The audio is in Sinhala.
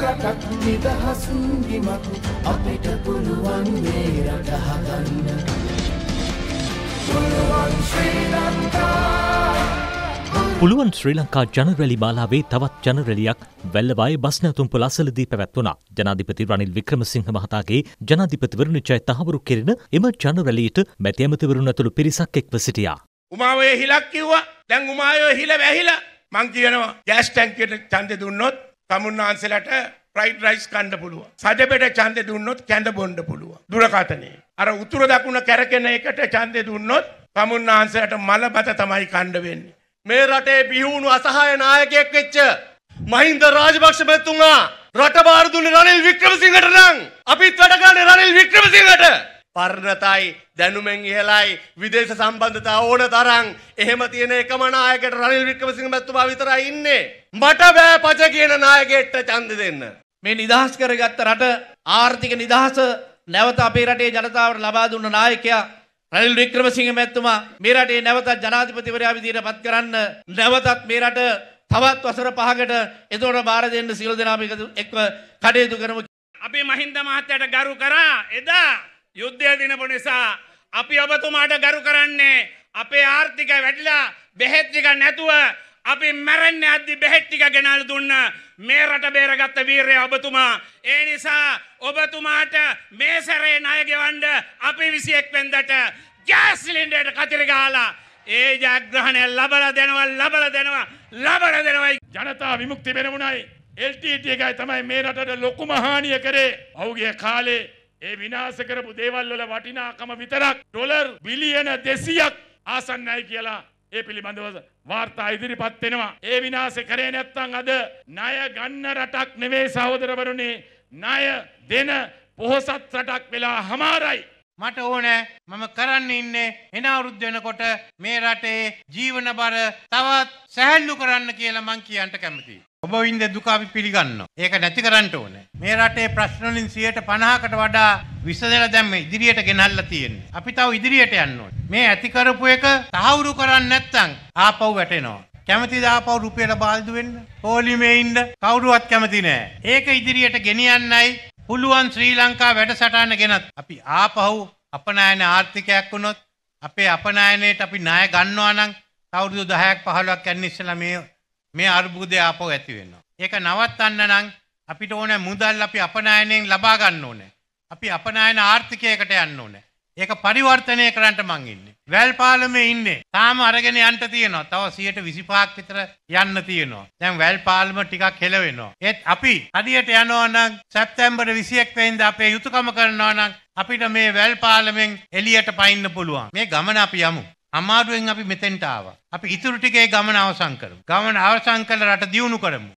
රටක් නිදහස් විමක් අපිට පුළුවන් මේ රට හදන්න පුළුවන් ශ්‍රී ලංකා ජනරැලි මාලාවේ තවත් ජනරැලියක් වැල්ලවායේ බස්නැවතුම්පොළ අසලදී පැවැත්වුණා. ජනාධිපති රනිල් වික්‍රමසිංහ මහතාගේ ජනාධිපතිවරණ ජය තහවුරු කෙරෙන එම ජනරැලියට මැති ඇමතිවරුන් ඇතුළු පිරිසක් එක්ව සිටියා. උමාවේ හිලක් කිව්වා. දැන් උමාවේ හිල වැහිලා. මං කියනවා ගෑස් ටැංකියට ඡන්දෙ දුන්නොත් තමුන්නාන්සලට ෆ්‍රයිඩ් රයිස් කන්න පුළුවන්. සජපෙට ඡන්දෙ දුන්නොත් කැඳ බොන්න පුළුවන්. දුරකථනයේ. අර උතුර දකුණ කැරකෙන එකට ඡන්දෙ දුන්නොත් තමුන්නාන්සලට මල බත තමයි කන්න වෙන්නේ. මේ රටේ බිහිවුණු අසහාය නායකයෙක් වෙච්ච මහින්ද රාජපක්ෂ මැතිතුමා රට බාර දුන්නේ රනිල් වික්‍රමසිංහට නම් අපිත් වැඩ ගන්නේ රනිල් වික්‍රමසිංහට. පරණතයි දැනුමෙන් ඉහළයි විදේශ සම්බන්ධතා ඕන තරම් එහෙම තියෙන එකම නායකයට රනිල් වික්‍රමසිංහ මැතිතුමා විතරයි ඉන්නේ. මට බෑ පච කියන නායකයෙක්ට ඡන්ද දෙන්න. මේ නිදහස් කරගත්ත රට ආර්ථික නිදහස නැවත අපේ රටේ ජනතාවට ලබා දුන්න නායකයා රනිල් වික්‍රමසිංහ මැතිතුමා මේ රටේ නැවතත් ජනාධිපතිවරයා විදිහට පත් කරන්න නැවතත් මේ රට තවත් වසර 5කට එතකොට බාර දෙන්න සියලු දෙනාම එක්ව කටයුතු කරමු. අපි මහින්ද මහත්තයාට ගරු කරා එදා යුද්ධය දිනපු නිසා අපි ඔබතුමාට ගරු කරන්නේ අපේ ආර්ථිකය වැඩිලා බෙහෙත් ටික නැතුව අපි මැරෙන්නේ අද්දි බෙහෙත් ටික ගෙනල්ලා දුන්න මේ රට බේරගත්ත වීරයා ඔබතුමා. ඒ නිසා ඔබතුමාට මේ සැරේ ණය ගෙවන්න අපි 21 වෙනිදාට ගෑස් සිලින්ඩරයට කතිරි ගහලා ඒ ජයග්‍රහණය ලබලා දෙනවා. ජනතා විමුක්ති පෙරමුණයි LTT එකයි තමයි මේ රටට ලොකුම හානිය කරේ. ඔහුගේ කාලේ ඒ විනාශ කරපු දේවල් වල වටිනාකම විතරක් ඩොලර් බිලියන 200ක් ආසන්නයි කියලා ඒ පිළිබඳව වාර්තා ඉදිරිපත් වෙනවා. ඒ විනාශ කරේ නැත්නම් අද ණය ගන්න රටක් නෙවෙයි සහෝදරවරුනි, ණය දෙන පොහොසත් රටක් වෙලා හමාරයි. මට ඕනේ මම කරන්න ඉන්නේ එන අවුරුද්ද වෙනකොට මේ රටේ ජීවන බර තවත් සැහැල්ලු කරන්න කියලා මං කියන්න කැමතියි. ඔබ වින්ද දුක අපි පිළිගන්නවා. ඒක නැති කරන්න ඕනේ. මේ රටේ ප්‍රශ්න වලින් 50%කට වඩා විසඳලා දැන් මේ ඉදිරියට ගෙනල්ලා තියෙන්නේ. අපි තව ඉදිරියට යන්න ඕනේ. මේ ඇති කරපු එක තහවුරු කරන්නේ නැත්නම් ආපහු වැටෙනවා. කැමතිද ආපහු රුපියල බාල්දු වෙන්න? පොලිමේ ඉන්න කවුරුවත් කැමති නෑ. ඒක ඉදිරියට ගෙනියන්නයි පුළුවන් ශ්‍රී ලංකා වැඩසටහන ගෙනත් අපි ආපහු අපනයන ආර්ථිකයක් වුණොත් අපේ අපනයනයට අපි ණය ගන්නවා නම් අවුරුදු 10ක් 15ක් යන ඉස්සෙල්ලා මේ අර්බුදය ආපහු ඇති වෙනවා. ඒක නවත්තන්න නම් අපිට ඕනේ මුදල් අපි අපනයනෙන් ලබා ගන්න ඕනේ. අපි අපනයන ආර්ථිකයකට යන්න ඕනේ. ඒක පරිවර්තනය කරන්න මං ඉන්නේ. වැල් පාලමේ ඉන්නේ. තාම අරගෙන යන්න තියෙනවා. තව 125ක් විතර යන්න තියෙනවා. දැන් වැල් පාලම ටිකක් හෙලවෙනවා. ඒත් අපි හදියට යනවා නම් සැප්තැම්බර් 21 වෙනිදා අපේ යුතුයකම කරනවා නම් අපිට මේ වැල් පාලමෙන් එළියට පයින්න පුළුවන්. මේ ගමන අපි යමු. අමාරුවෙන් අපි මෙතෙන්ට ආවා. අපි ඉතුරු ටිකේ ගමන අවසන් කරමු. ගමන අවසන් කළ රට දියුණු කරමු.